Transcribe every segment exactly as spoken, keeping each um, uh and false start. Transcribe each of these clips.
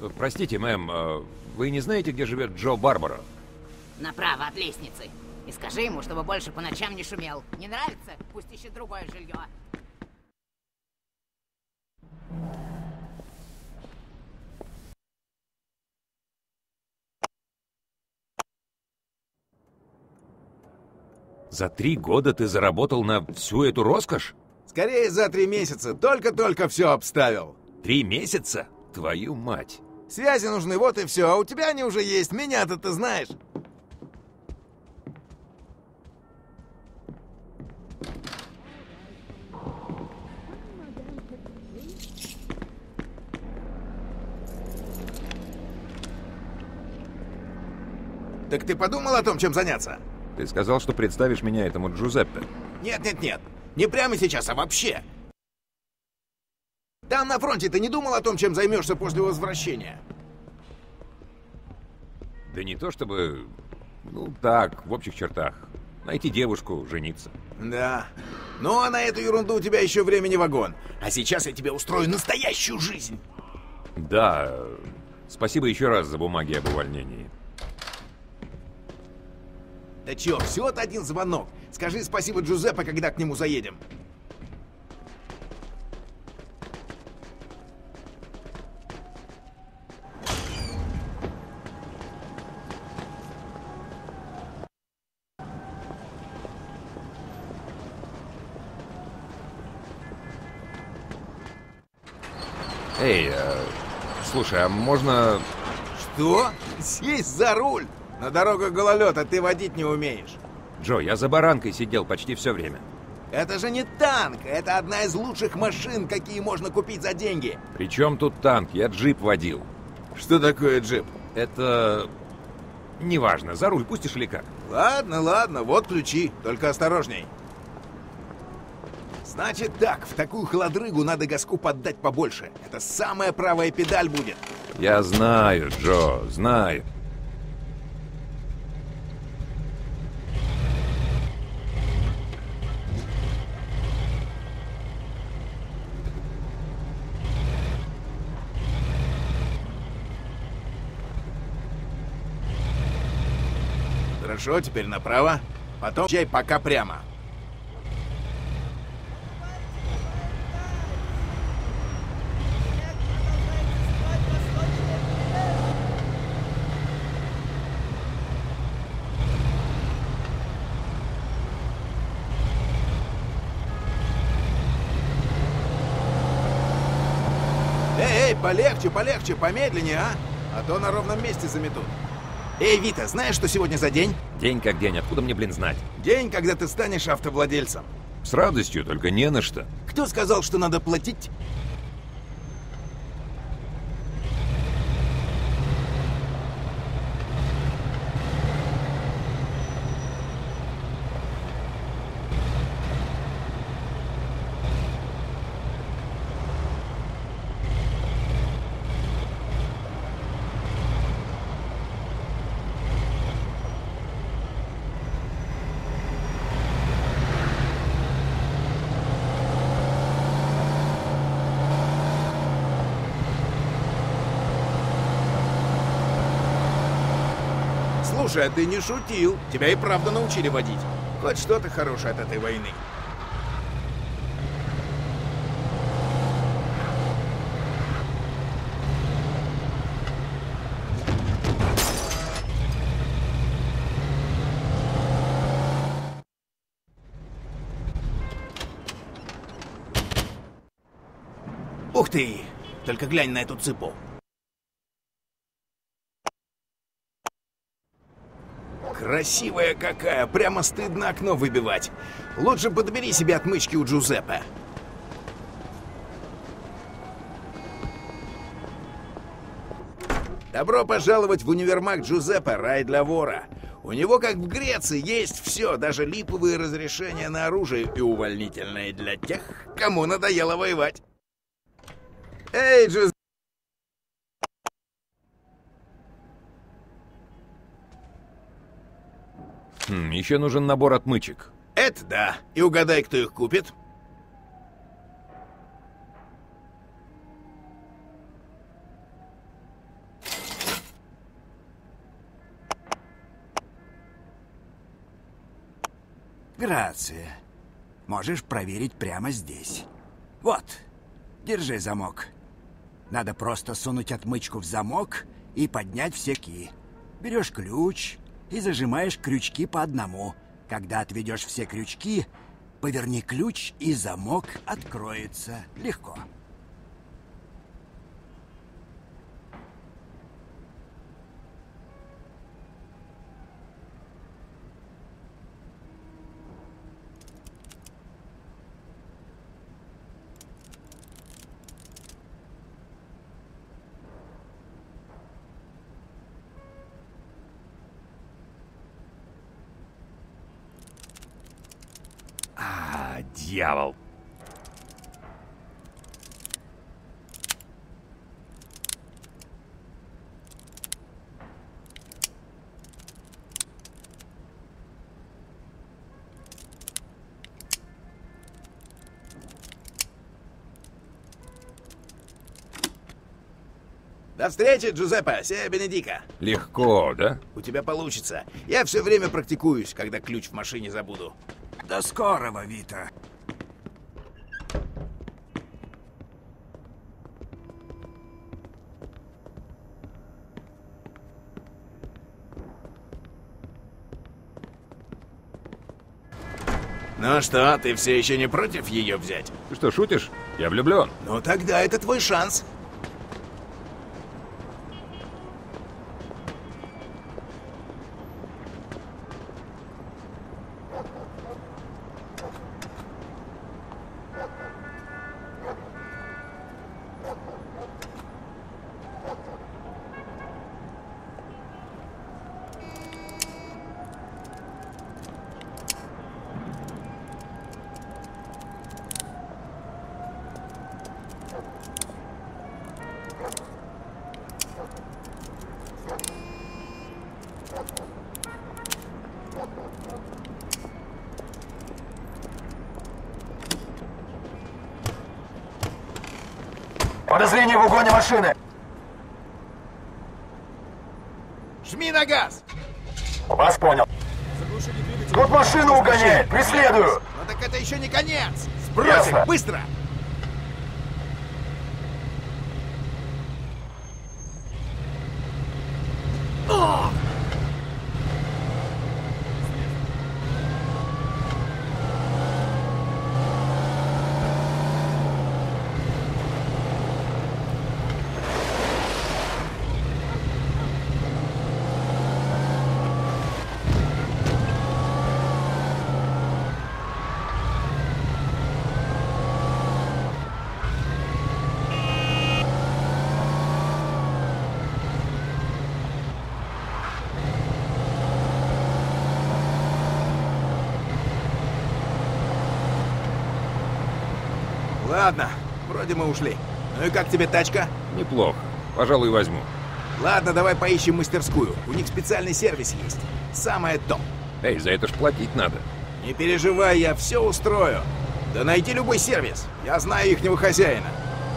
простите, мэм, э, вы не знаете, где живет Джо Барбаро? Направо от лестницы. И скажи ему, чтобы больше по ночам не шумел. Не нравится? Пусть ищет другое жилье. За три года ты заработал на всю эту роскошь? Скорее за три месяца. Только-только все обставил. Три месяца? Твою мать. Связи нужны, вот и все. А у тебя они уже есть. Меня-то ты знаешь. Так ты подумал о том, чем заняться? Ты сказал, что представишь меня этому Джузеппе. Нет, нет, нет. Не прямо сейчас, а вообще. Там на фронте ты не думал о том, чем займешься после возвращения? Да не то чтобы... Ну так, в общих чертах. Найти девушку, жениться. Да. Ну, а на эту ерунду у тебя еще времени вагон. А сейчас я тебе устрою настоящую жизнь. Да. Спасибо еще раз за бумаги об увольнении. Да чё, всего-то один звонок. Скажи спасибо Джузеппе, когда к нему заедем. Эй, э, слушай, а можно... Что? Сесть за руль? На дорогах гололед, а ты водить не умеешь. Джо, я за баранкой сидел почти все время. Это же не танк, это одна из лучших машин, какие можно купить за деньги. Причем тут танк? Я джип водил. Что такое джип? Это... Неважно, за руль пустишь или как? Ладно, ладно, вот ключи, только осторожней. Значит так, в такую холодрыгу надо газку поддать побольше. Это самая правая педаль будет. Я знаю, Джо, знаю. Хорошо, теперь направо. Потом чай пока прямо. Эй, эй, полегче, полегче, помедленнее, а? А то на ровном месте заметут. Эй, Вита, знаешь, что сегодня за день? День как день, откуда мне, блин, знать? День, когда ты станешь автовладельцем. С радостью, только не на что. Кто сказал, что надо платить? Слушай, а ты не шутил. Тебя и правда научили водить. Хоть что-то хорошее от этой войны. Ух ты! Только глянь на эту цыпу. Красивая какая, прямо стыдно окно выбивать. Лучше подбери себе отмычки у Джузеппе. Добро пожаловать в универмаг Джузеппе, рай для вора. У него, как в Греции, есть все, даже липовые разрешения на оружие и увольнительные для тех, кому надоело воевать. Эй, Джузеппе! Хм, еще нужен набор отмычек. Это да. И угадай, кто их купит. Грация. Можешь проверить прямо здесь. Вот, держи замок. Надо просто сунуть отмычку в замок и поднять все ки. Берешь ключ и зажимаешь крючки по одному. Когда отведешь все крючки, поверни ключ, и замок откроется легко. А, дьявол. До встречи, Джузеппе, сея Бенедика. Легко, да? У тебя получится. Я все время практикуюсь, когда ключ в машине забуду. До скорого, Вита. Ну что, ты все еще не против ее взять? Ты что, шутишь? Я влюблен. Ну тогда это твой шанс. Подозрение в угоне машины! Жми на газ! Вас понял. Тут машину угоняет! Преследую! Ну так это еще не конец! Сбросим! Ясно. Быстро! Ладно, вроде мы ушли. Ну и как тебе тачка? Неплохо. Пожалуй, возьму. Ладно, давай поищем мастерскую. У них специальный сервис есть. Самое то. Эй, за это ж платить надо. Не переживай, я все устрою. Да найди любой сервис. Я знаю ихнего хозяина.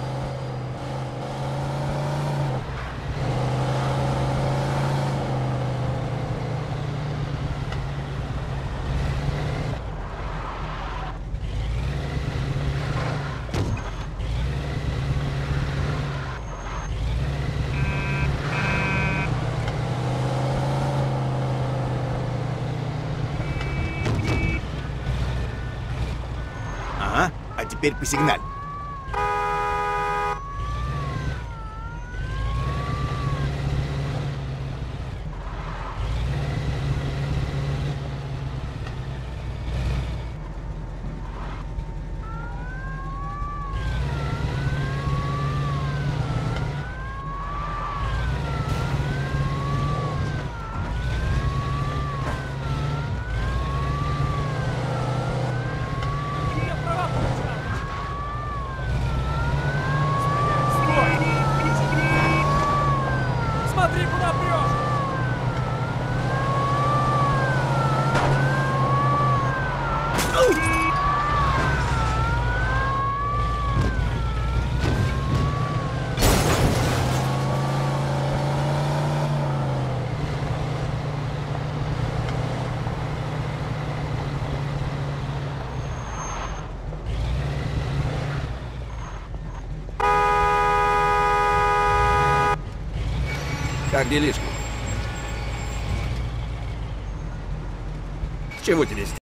Ага, а теперь посигналь. Смотри, куда прешь! Как делишки? Чего тебе